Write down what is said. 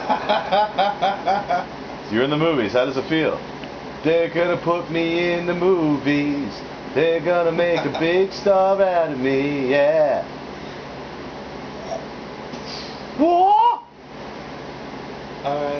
So you're in the movies. How does it feel? They're gonna put me in the movies. They're gonna make a big star out of me. Yeah.